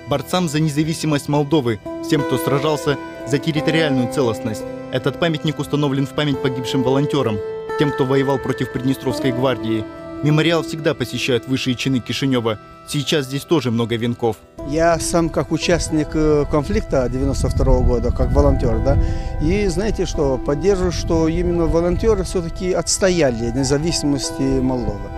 борцам за независимость Молдовы, всем, кто сражался за территориальную целостность. Этот памятник установлен в память погибшим волонтерам, тем, кто воевал против Приднестровской гвардии. Мемориал всегда посещают высшие чины Кишинева. Сейчас здесь тоже много венков. Я сам как участник конфликта 92 года, как волонтер, да, и знаете что, поддерживаю, что именно волонтеры все-таки отстояли независимости Молдовы.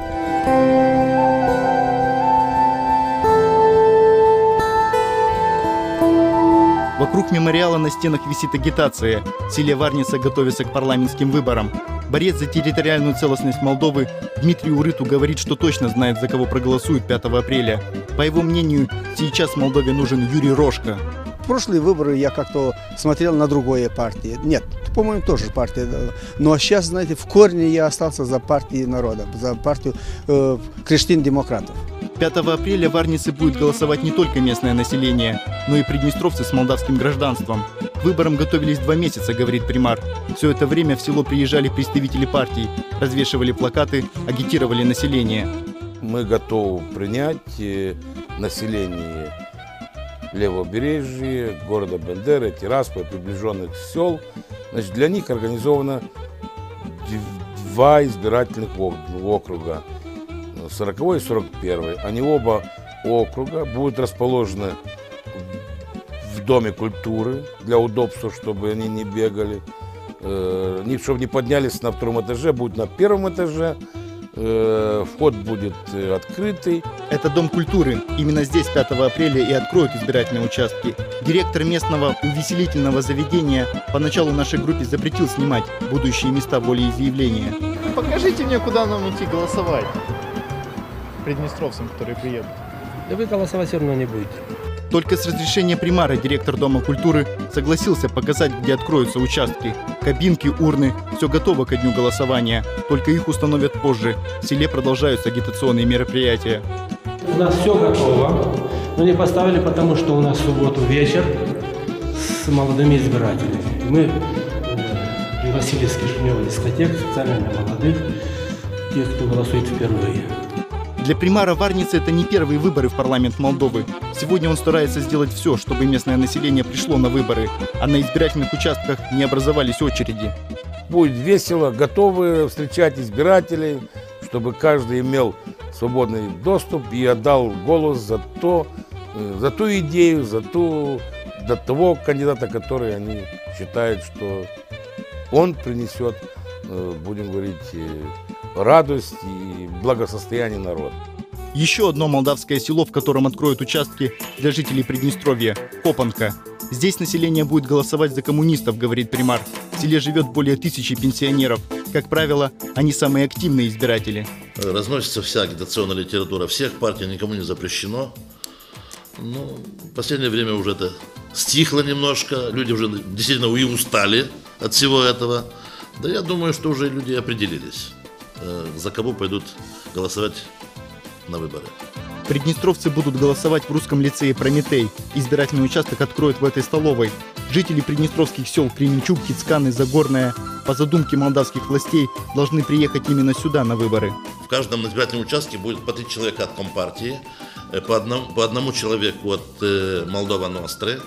Вокруг мемориала на стенах висит агитация. В селе Варница готовится к парламентским выборам. Борец за территориальную целостность Молдовы Дмитрий Урыту говорит, что точно знает, за кого проголосуют 5 апреля. По его мнению, сейчас Молдове нужен Юрий Рошка. В прошлые выборы я как-то смотрел на другие партии. Нет, по-моему, тоже партия. Но сейчас, знаете, в корне я остался за партией народа, за партию крестьян-демократов. 5 апреля в Варнице будет голосовать не только местное население, но и приднестровцы с молдавским гражданством. К выборам готовились 2 месяца, говорит примар. Все это время в село приезжали представители партий, развешивали плакаты, агитировали население. Мы готовы принять население Левобережья, города Бендеры, Тирасполя, приближенных сел. Значит, для них организовано 2 избирательных округа. 40 и 41. Они оба округа будут расположены в Доме культуры для удобства, чтобы они не бегали, чтобы не поднялись на 2-м этаже, будет на 1-м этаже. Вход будет открытый. Это Дом культуры. Именно здесь 5 апреля и откроют избирательные участки. Директор местного увеселительного заведения поначалу нашей группе запретил снимать будущие места волеизъявления. Покажите мне, куда нам идти голосовать. Приднестровцам, которые приедут. Да вы голосовать все равно не будете. Только с разрешения примара директор Дома культуры согласился показать, где откроются участки. Кабинки, урны – все готово ко дню голосования. Только их установят позже. В селе продолжаются агитационные мероприятия. У нас все готово, но не поставили, потому что у нас в субботу вечер с молодыми избирателями. Мы пригласили с Кишинева дискотек специально для молодых, тех, кто голосует впервые. Для примара Варницы это не первые выборы в парламент Молдовы. Сегодня он старается сделать все, чтобы местное население пришло на выборы, а на избирательных участках не образовались очереди. Будет весело, готовы встречать избирателей, чтобы каждый имел свободный доступ и отдал голос за ту идею, за того кандидата, который они считают, что он принесет, будем говорить, радость и благосостояние народа. Еще одно молдавское село, в котором откроют участки для жителей Приднестровья – Копанка. Здесь население будет голосовать за коммунистов, говорит примар. В селе живет более 1000 пенсионеров. Как правило, они самые активные избиратели. Разносится вся агитационная литература всех партий, никому не запрещено. Но в последнее время уже это стихло немножко. Люди уже действительно и устали от всего этого. Да я думаю, что уже люди определились, за кого пойдут голосовать на выборы. Приднестровцы будут голосовать в русском лицее «Прометей». Избирательный участок откроют в этой столовой. Жители приднестровских сел Кременчуг, Кицканы, Загорная по задумке молдавских властей должны приехать именно сюда на выборы. В каждом избирательном участке будет по 3 человека от Компартии, по одному человеку от Молдова Ностры,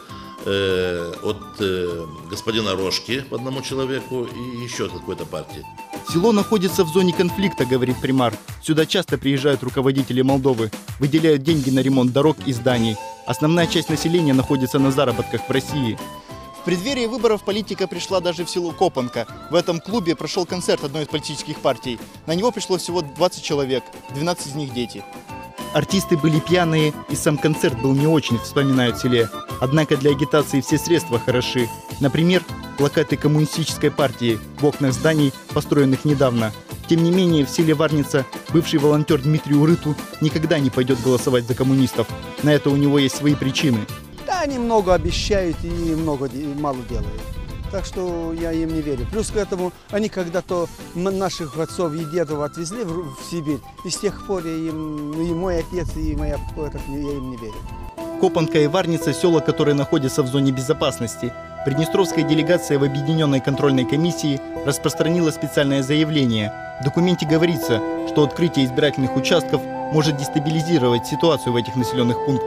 от господина Рошки по одному человеку и еще от какой-то партии. Село находится в зоне конфликта, говорит примар. Сюда часто приезжают руководители Молдовы, выделяют деньги на ремонт дорог и зданий. Основная часть населения находится на заработках в России. В преддверии выборов политика пришла даже в село Копанка. В этом клубе прошел концерт одной из политических партий. На него пришло всего 20 человек, 12 из них дети. Артисты были пьяные, и сам концерт был не очень, вспоминают в селе. Однако для агитации все средства хороши. Например, плакаты коммунистической партии в окнах зданий, построенных недавно. Тем не менее, в селе Варница бывший волонтер Дмитрий Урыту никогда не пойдет голосовать за коммунистов. На это у него есть свои причины. Да, они много обещают и мало делают. Так что я им не верю. Плюс к этому, они когда-то наших отцов и дедов отвезли в Сибирь. И с тех пор и мой отец, и моя я им не верю. Копанка и Варница – села, которые находятся в зоне безопасности. Приднестровская делегация в Объединенной контрольной комиссии распространила специальное заявление. В документе говорится, что открытие избирательных участков может дестабилизировать ситуацию в этих населенных пунктах.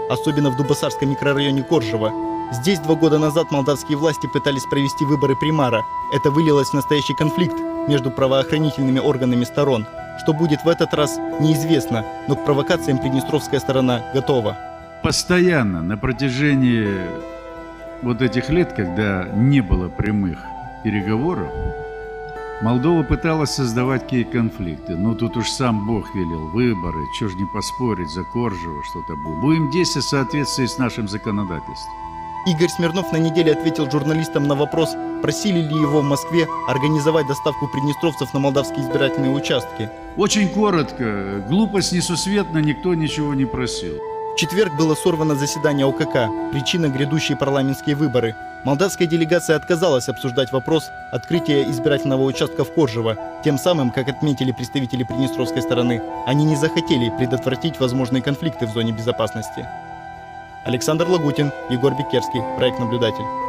особенно в Дубосарском микрорайоне Коржево. Здесь 2 года назад молдавские власти пытались провести выборы примара. Это вылилось в настоящий конфликт между правоохранительными органами сторон. Что будет в этот раз, неизвестно, но к провокациям приднестровская сторона готова. Постоянно на протяжении вот этих лет, когда не было прямых переговоров, Молдова пыталась создавать какие конфликты. Но тут уж сам Бог велел выборы, чего ж не поспорить, за Коржево что-то будет. Будем действовать в соответствии с нашим законодательством. Игорь Смирнов на неделе ответил журналистам на вопрос, просили ли его в Москве организовать доставку приднестровцев на молдавские избирательные участки. Очень коротко. Глупость несусветна, никто ничего не просил. В четверг было сорвано заседание ОКК. Причина – грядущие парламентские выборы. Молдавская делегация отказалась обсуждать вопрос открытия избирательного участка в Коржево. Тем самым, как отметили представители приднестровской стороны, они не захотели предотвратить возможные конфликты в зоне безопасности. Александр Лагутин, Егор Бекерский, проект «Наблюдатель».